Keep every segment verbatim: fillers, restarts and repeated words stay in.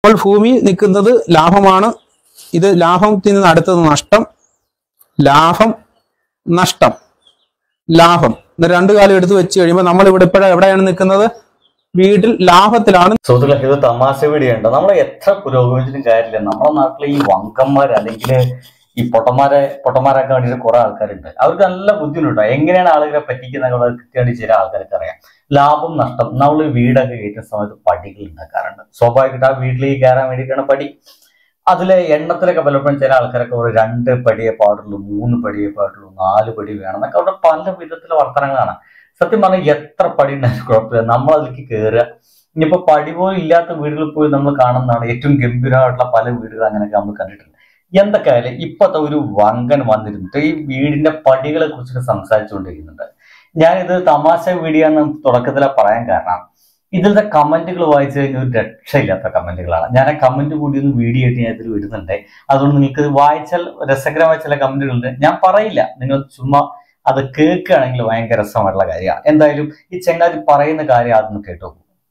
ഇപ്പോൾ ഭൂമി നിൽക്കുന്നത് ലാഭമാണ്. ഇത് ലാഭത്തിൽ നിന്ന് അടുത്തത് നഷ്ടം, ലാഭം, നഷ്ടം, ലാഭം. രണ്ടു കാലം എടുത്ത് വെച്ച് കഴിയുമ്പോൾ നമ്മൾ ഇവിടെ ഇപ്പോഴും എവിടെയാണ് നിൽക്കുന്നത്? വീട്ടിൽ ലാഭത്തിലാണ്. സുഹൃത്തുക്കളെ, ഇത് തമാശ വീടിയുണ്ട്. നമ്മളെ എത്ര പുരോഗമിച്ചിട്ടും കാര്യമില്ല. നമ്മുടെ നാട്ടിലെ ഈ വങ്കന്മാർ അല്ലെങ്കിൽ ഈ പൊട്ടന്മാരെ പൊട്ടന്മാരൊക്കെ വേണ്ടിയിട്ട് കുറെ ആൾക്കാരുണ്ട്. അവർക്ക് നല്ല ബുദ്ധിമുട്ടോ എങ്ങനെയാണ് ആളുകളെ പറ്റിക്കുന്നത് കൃത്യമായിട്ട് ചില ആൾക്കാർക്ക് അറിയാം. ലാഭം നഷ്ടം. നമ്മൾ വീടൊക്കെ കയറ്റുന്ന സമയത്ത് പടികൾ ഉണ്ടാക്കാറുണ്ട്. സ്വാഭാവികമായിട്ട് ആ വീട്ടിലേക്ക് കയറാൻ വേണ്ടിയിട്ടാണ് പടി. അതിലെ എണ്ണത്തിലൊക്കെ പലപ്പോഴും ചില ആൾക്കാരൊക്കെ ഒരു രണ്ട് പടിയെ പാടുള്ളൂ, മൂന്ന് പടിയെ പാടുള്ളൂ, നാല് പടി വേണം എന്നൊക്കെ അവിടെ പല വിധത്തിലെ വർത്തനങ്ങളാണ്. സത്യം പറഞ്ഞാൽ എത്ര പടി ഉണ്ടായാലും കുഴപ്പമില്ല, നമ്മൾ അതിലേക്ക് കയറുക. ഇനിയിപ്പോ പടി പോലും ഇല്ലാത്ത വീടുകളിൽ പോയി നമ്മൾ കാണുന്നതാണ് ഏറ്റവും ഗംഭീരമായിട്ടുള്ള പല വീടുകൾ അങ്ങനെയൊക്കെ നമ്മൾ കണ്ടിട്ടുണ്ട്. എന്തൊക്കെയായാലും ഇപ്പോഴത്തെ ഒരു വങ്കൻ വന്നിരുന്നിട്ട് ഈ വീടിന്റെ പടികളെ കുറിച്ചൊക്കെ സംസാരിച്ചുകൊണ്ടിരിക്കുന്നുണ്ട്. ഞാനിത് തമാശ വീഡിയോ എന്ന് തുടക്കത്തിലെ പറയാൻ കാരണം ഇതിലത്തെ കമന്റുകൾ വായിച്ചു കഴിഞ്ഞാൽ ഒരു രക്ഷയില്ലാത്ത കമന്റുകളാണ്. ഞാൻ ആ കമന്റ് കൂടി ഒന്ന് വീഡിയോ ആയിട്ട് ഞാൻ ഇതിൽ വിടുന്നുണ്ട്. അതുകൊണ്ട് നിങ്ങൾക്ക് വായിച്ചാൽ രസകരമായ ചില കമന്റുകളുണ്ട്. ഞാൻ പറയില്ല, നിങ്ങൾ ചുമ്മാ അത് കേൾക്കുകയാണെങ്കിൽ ഭയങ്കര രസമായിട്ടുള്ള കാര്യമാണ്. എന്തായാലും ഈ ചങ്ങാതി പറയുന്ന കാര്യം ആദ്യം കേട്ടോ.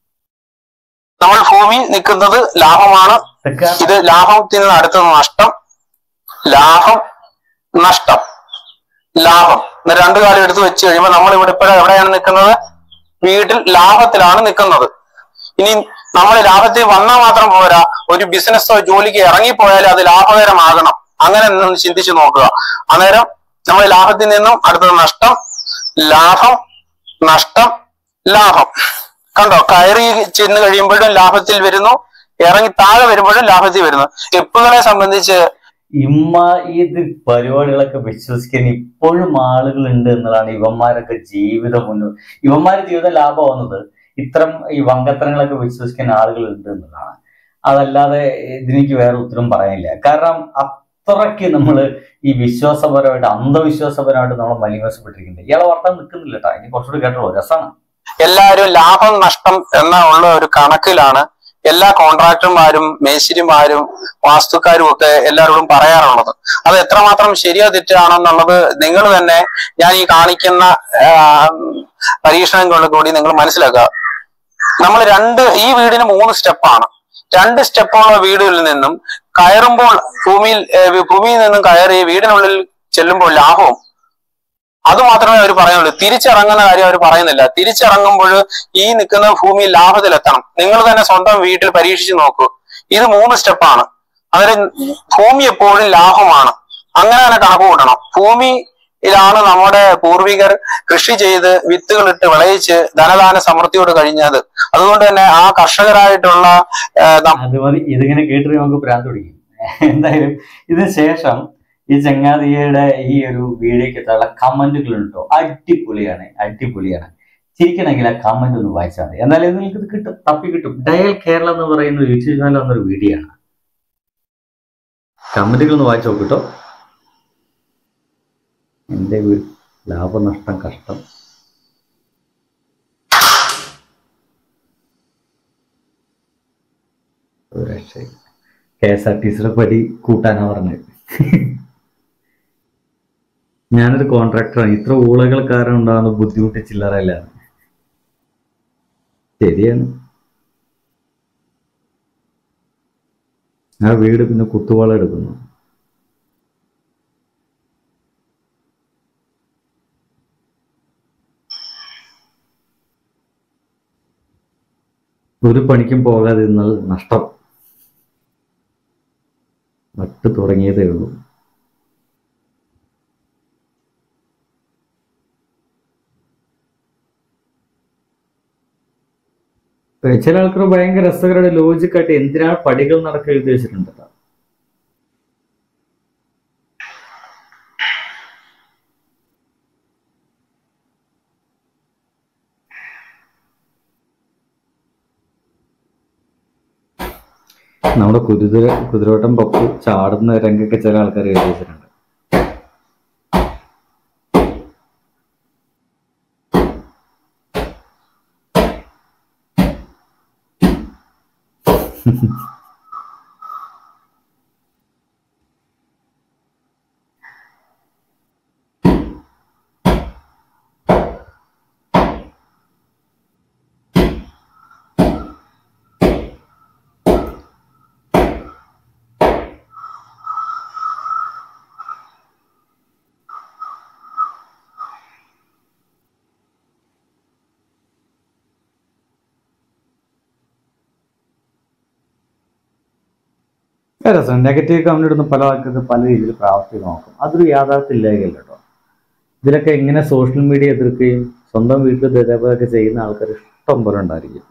നമ്മൾ ഭൂമി നിൽക്കുന്നത് ലാഭമാണ്. ഇത് ലാഭത്തിൽ നിന്ന് അടുത്തത് നഷ്ടം, ലാഭം, നഷ്ടം, ലാഭം. രണ്ടു കാലം എടുത്ത് വെച്ച് കഴിയുമ്പോൾ നമ്മൾ ഇവിടെ ഇപ്പോഴും എവിടെയാണ് നിൽക്കുന്നത്? വീട്ടിൽ ലാഭത്തിലാണ് നിൽക്കുന്നത്. ഇനി നമ്മൾ ലാഭത്തിൽ വന്നാൽ മാത്രം പോരാ, ഒരു ബിസിനസ്സോ ജോലിക്ക് ഇറങ്ങിപ്പോയാൽ അത് ലാഭകരമാകണം. അങ്ങനെ ഒന്ന് ചിന്തിച്ചു നോക്കുക. അന്നേരം നമ്മൾ ലാഭത്തിൽ നിന്നും അടുത്തത് നഷ്ടം, ലാഭം, നഷ്ടം, ലാഭം. കണ്ടോ, കയറി ചെന്ന് കഴിയുമ്പോഴും ലാഭത്തിൽ വരുന്നു, ഇറങ്ങി താഴെ വരുമ്പോഴും ലാഭത്തിൽ വരുന്നു. സ്റ്റെപ്പുകളെ സംബന്ധിച്ച് ഇമ്മ ഇത് പരിപാടികളൊക്കെ വിശ്വസിക്കാൻ ഇപ്പോഴും ആളുകൾ ഉണ്ട് എന്നതാണ്. ഇവന്മാരൊക്കെ ജീവിതം മുന്നോട്ട് ഇവന്മാരുടെ ജീവിതം ലാഭമാവുന്നത് ഇത്തരം ഈ വങ്കത്തരങ്ങളൊക്കെ വിശ്വസിക്കാൻ ആളുകൾ ഉണ്ട് എന്നതാണ്. അതല്ലാതെ ഇതിനെനിക്ക് വേറെ ഉത്തരം പറയാനില്ല. കാരണം അത്രയ്ക്ക് നമ്മള് ഈ വിശ്വാസപരമായിട്ട് അന്ധവിശ്വാസപരമായിട്ട് നമ്മൾ മലിനവശപ്പെട്ടിരിക്കുന്നുണ്ട്. ഇയാളെ വർത്താൻ നിൽക്കുന്നില്ല കേട്ടോ. ഇനി കുറച്ചുകൂടി കേട്ടോ, രസമാണ്. എല്ലാവരും ലാഭം നഷ്ടം എന്ന ഉള്ള ഒരു കണക്കിലാണ് എല്ലാ കോൺട്രാക്ടർമാരും മേശിരിമാരും വാസ്തുക്കാരും ഒക്കെ എല്ലാവരോടും പറയാറുള്ളത്. അത് എത്രമാത്രം ശരിയോ തെറ്റാണെന്നുള്ളത് നിങ്ങൾ തന്നെ ഞാൻ ഈ കാണിക്കുന്ന പരീക്ഷണങ്ങൾ കൂടി നിങ്ങൾ മനസ്സിലാക്കുക. നമ്മൾ രണ്ട് ഈ വീടിന് മൂന്ന് സ്റ്റെപ്പാണ്. രണ്ട് സ്റ്റെപ്പുള്ള വീടുകളിൽ നിന്നും കയറുമ്പോൾ ഭൂമിയിൽ ഭൂമിയിൽ നിന്നും കയറി വീടിനുള്ളിൽ ചെല്ലുമ്പോൾ ലാഭവും അത് മാത്രമേ അവർ പറയുന്നുള്ളൂ. തിരിച്ചിറങ്ങുന്ന കാര്യം അവർ പറയുന്നില്ല. തിരിച്ചിറങ്ങുമ്പോൾ ഈ നിൽക്കുന്ന ഭൂമി ലാഭത്തിലെത്തണം. നിങ്ങൾ തന്നെ സ്വന്തം വീട്ടിൽ പരീക്ഷിച്ച് നോക്കൂ. ഇത് മൂന്ന് സ്റ്റെപ്പാണ്. അന്നേരം ഭൂമി എപ്പോഴും ലാഭമാണ്. അങ്ങനെ തന്നെ കണക്ക് കൂട്ടണം. ഭൂമിയിലാണ് നമ്മുടെ പൂർവികർ കൃഷി ചെയ്ത് വിത്തുകളിട്ട് വിളയിച്ച് ധനദാന സമൃദ്ധിയോട് കഴിഞ്ഞത്. അതുകൊണ്ട് തന്നെ ആ കർഷകരായിട്ടുള്ള ഇതിങ്ങനെ കേട്ടിട്ട് നമുക്ക് ഭ്രാന്ത് പിടിക്കും. എന്തായാലും ഇതിന് ശേഷം ഈ ചങ്ങാതിയുടെ ഈ ഒരു വീഡിയോക്കത്തുള്ള കമന്റുകൾ ഉണ്ടോ, അടിപൊളിയാണ്, അടിപൊളിയാണ്. ചിരിക്കണമെങ്കിൽ ആ കമന്റ് ഒന്ന് വായിച്ചാൽ മതി. എന്നാലും നിങ്ങൾക്ക് ഇത് കിട്ടും, തപ്പി കിട്ടും. ഡയൽ കേരള എന്ന് പറയുന്ന യൂട്യൂബ് ചാനൽ വന്നൊരു വീഡിയോ ആണ്. കമന്റുകൾ ഒന്ന് വായിച്ചു നോക്കിട്ടോ. എന്റെ വീട് ലാഭനഷ്ടം കഷ്ടം. കെ എസ് ആർ ടി സിയുടെ പടി കൂട്ടാനാ പറഞ്ഞത്. ഞാനൊരു കോൺട്രാക്ടറാണ്. ഇത്ര ഊളകൾ കാരണം ഉണ്ടാകുന്ന ബുദ്ധിമുട്ട് ചില്ലറല്ല. ശരിയാണ്. ആ വീട് പിന്നെ കുത്തുവാള എടുക്കുന്നു. ഒരു പണിക്കും പോകാതെ ഇരുന്നാൽ നഷ്ടം. നട്ട് തുടങ്ങിയതേ ഉള്ളൂ. ചില ആൾക്കാർ ഭയങ്കര രസകരമായ ലോജിക്കായിട്ട് എന്തിനാണ് പടികൾ നടക്കുക എഴുതി വെച്ചിട്ടുണ്ട്. നമ്മുടെ കുതിര കുതിരോട്ടം പപ്പു ചാടുന്ന രംഗൊക്കെ ചില ആൾക്കാർ എഴുതി വെച്ചിട്ടുണ്ട്. രസം നെഗറ്റീവ് കമന്റ് ഇടുന്ന പല ആൾക്കാർക്ക് പല രീതിയിൽ പ്രാവർത്തികമാക്കും. അതൊരു യാഥാർത്ഥ്യം ഇല്ലായല്ല കേട്ടോ. ഇതിലൊക്കെ എങ്ങനെ സോഷ്യൽ മീഡിയ എതിർക്കുകയും സ്വന്തം വീട്ടിൽ ഇതേപോലെയൊക്കെ ചെയ്യുന്ന ആൾക്കാർ ഇഷ്ടം പോലെ ഉണ്ടായിരിക്കും.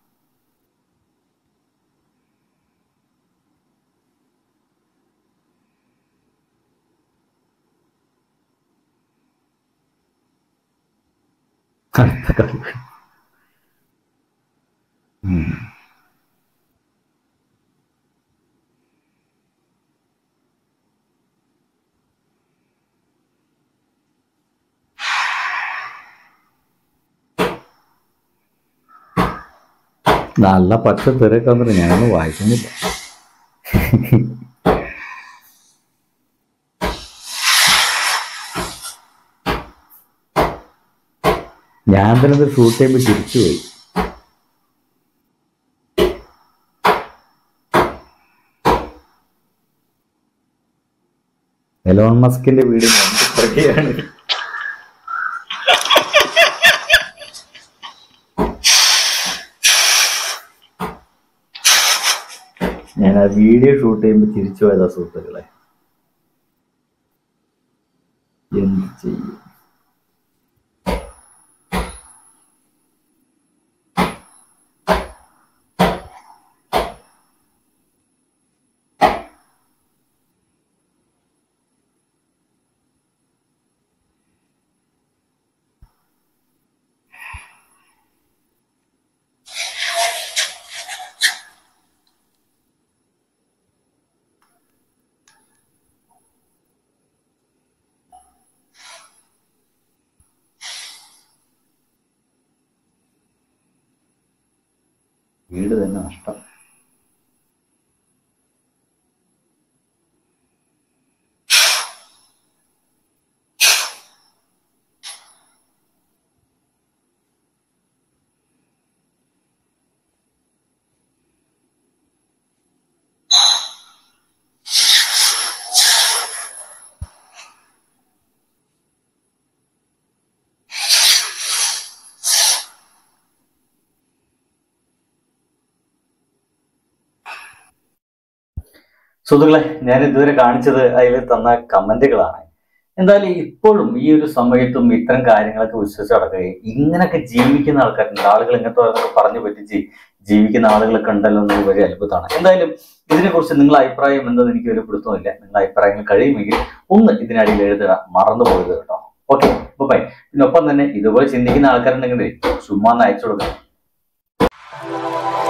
നല്ല പച്ച തിരക്ക് വന്നിട്ട് ഞാനൊന്നും വായിക്കുന്നില്ല. ഞാൻ തന്നെ ഷൂട്ട് ചെയ്യുമ്പോൾ തിരിച്ചുപോയി. എലോൺ മസ്കിന്റെ വീട് എന്തൊക്കെയാണ്. ഞാൻ ആ വീഡിയോ ഷൂട്ട് ചെയ്യുമ്പോൾ തിരിച്ചു പോയതാ സുഹൃത്തുക്കളെ. എന്ത് ചെയ്യും? വീട് തന്നെ നഷ്ടം. സുഹൃത്തുക്കളെ, ഞാൻ ഇതുവരെ കാണിച്ചത് അതിൽ തന്ന കമന്റുകളാണ്. എന്തായാലും ഇപ്പോഴും ഈ ഒരു സമയത്തും ഇത്തരം കാര്യങ്ങളൊക്കെ വിശ്വസിച്ച് നടക്കുകയും ഇങ്ങനെയൊക്കെ ജീവിക്കുന്ന ആൾക്കാരുണ്ട്. ആളുകൾ ഇങ്ങനത്തെ പറഞ്ഞു പറ്റിച്ച് ജീവിക്കുന്ന ആളുകളൊക്കെ ഉണ്ടല്ലോ എന്നത് വലിയ അത്ഭുതമാണ്. എന്തായാലും ഇതിനെക്കുറിച്ച് നിങ്ങളുടെ അഭിപ്രായം എന്തെന്ന് എനിക്ക് ഒരു പിടുത്തമില്ല. നിങ്ങളുടെ അഭിപ്രായങ്ങൾ കഴിയുമെങ്കിൽ ഒന്ന് ഇതിനടിയിൽ എഴുതുക, മറന്നു പോയത് കേട്ടോ. Okay, bye. പിന്നെ ഒപ്പം തന്നെ ഇതുപോലെ ചിന്തിക്കുന്ന ആൾക്കാരുണ്ടെങ്കിൽ ചുമ്മാ ഒന്ന് അയച്ചു കൊടുക്കാം.